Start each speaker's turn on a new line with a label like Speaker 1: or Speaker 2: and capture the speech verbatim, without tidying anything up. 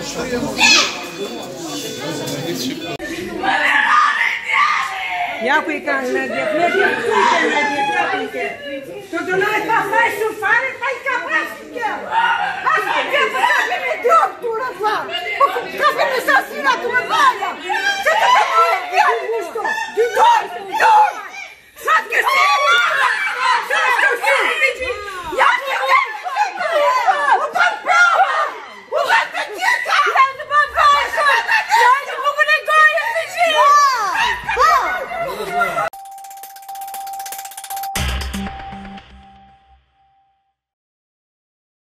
Speaker 1: Ia cu-i ca în nădef, nădef, uite nădef, ia uite. Tu du noi pa fai su fare, fai capaci chiar.